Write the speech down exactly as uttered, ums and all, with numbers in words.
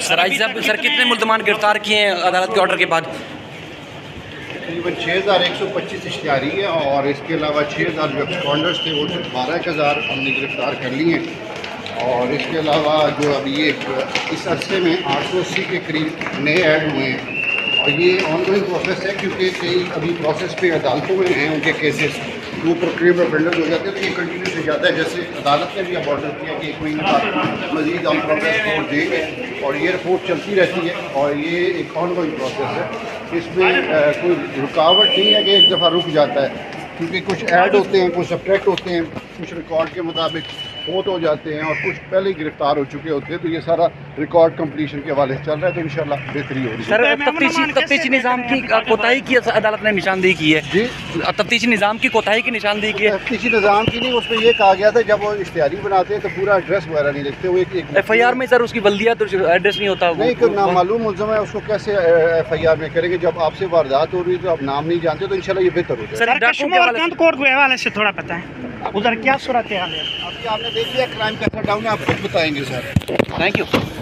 Sir आज साहब sir कितने मुल्ज़मान गिरफ्तार किए हैं अदालत के ऑर्डर के बाद? तकरीबन छः हज़ार एक सौ पच्चीस इश्तिहारी है और इसके अलावा छः हज़ार जो एक्सपॉन्डर्स थे वो बारह एक हज़ार हमने गिरफ्तार कर लिए हैं। और इसके अलावा जो अभी ये इस अरसे में आठ सौ अस्सी के करीब नए ऐड हुए हैं और ये ऑनगोइंग प्रोसेस है क्योंकि कई अभी प्रोसेस पे अदालतों में हैं उनके केसेस, वो प्रोक्लेम ऑफेंडर्स हो जाते हैं तो ये कंटिन्यू से जाता है। जैसे अदालत ने भी अब ऑर्डर किया कि एक महीने बाद मज़ीद हम प्रोग्रेस रिपोर्ट देंगे और ये रिपोर्ट चलती रहती है और ये एक ऑनगोइंग प्रोसेस है। इसमें आ, कोई रुकावट नहीं है कि एक दफ़ा रुक जाता है क्योंकि कुछ ऐड होते हैं, कुछ सब्ट्रैक्ट होते हैं, कुछ रिकॉर्ड के मुताबिक फोत हो जाते हैं और कुछ पहले ही गिरफ्तार हो चुके होते हैं। तो ये सारा रिकॉर्ड कंप्लीशन के हवाले से चल रहा है तो इंशाल्लाह बेहतरी हो रही है। सर तफ्तीशी तफ्तीशी निज़ाम की कोताही की अदालत ने निशानदेही की है जी, तफ्तीशी निज़ाम की कोताही की निशानदेही की है। तफ्तीशी निज़ाम की नहीं, उसमें ये कहा गया था जब वो इश्तिहारी बनाते हैं तो पूरा एड्रेस वगैरह नहीं लिखते, वो एक एफ आई आर में सर उसकी बल्दिया तो एड्रेस नहीं होता। नहीं, कोई नामालूम मुल्ज़म है उसको कैसे एफ आई आर में करेंगे? जब आपसे वारदात हो रही है तो आप नाम नहीं जानते तो इंशाल्लाह ये बेहतर हो जाए। सर कोर्ट के हवाले से थोड़ा बताएं उधर क्या सूरत हाल है? अभी आपने देख लिया क्राइम कैसा डाउन है, आप खुद बताएंगे सर। Thank you.